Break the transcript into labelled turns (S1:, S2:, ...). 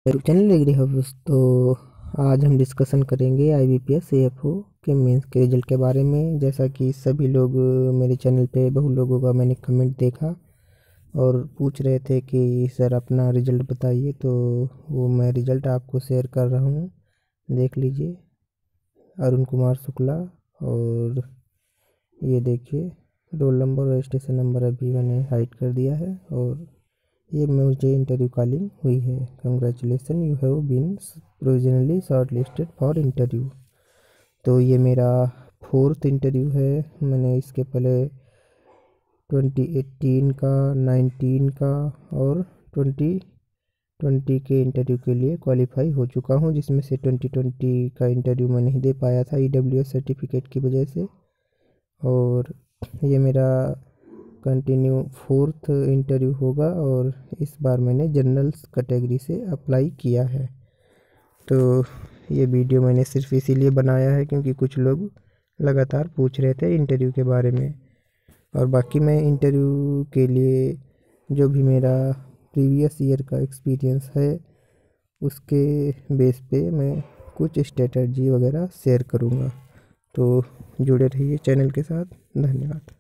S1: YouTube channel agree house. तो आज हम डिस्कशन करेंगे IBPS AFO के मेंस के रिजल्ट के बारे में। जैसा कि सभी लोग मेरे चैनल पे बहुत लोगों का मैंने कमेंट देखा और पूछ रहे थे कि सर अपना रिजल्ट बताइए, तो वो मैं रिजल्ट आपको शेयर कर रहा हूँ। देख लीजिए, अरुण कुमार शुक्ला। और ये देखिए रोल नंबर और स्टेशन नंबर अभी मैंने हाइड कर दिया है। और ये मुझे इंटरव्यू कॉलिंग हुई है। Congratulations, you have been provisionally shortlisted for interview. तो ये मेरा 4th इंटरव्यू है। मैंने इसके पहले 2018 का, 19 का और 2020 के इंटरव्यू के लिए क्वालिफाई हो चुका हूँ, जिसमें से 2020 का इंटरव्यू मैं नहीं दे पाया था EWS सर्टिफिकेट की वजह से। और ये मेरा कंटिन्यू 4th इंटरव्यू होगा और इस बार मैंने जनरल कैटेगरी से अप्लाई किया है। तो ये वीडियो मैंने सिर्फ इसीलिए बनाया है क्योंकि कुछ लोग लगातार पूछ रहे थे इंटरव्यू के बारे में। और बाकी मैं इंटरव्यू के लिए जो भी मेरा प्रीवियस ईयर का एक्सपीरियंस है उसके बेस पे मैं कुछ स्ट्रेटजी वगैरह शेयर करूँगा। तो जुड़े रहिए चैनल के साथ। धन्यवाद।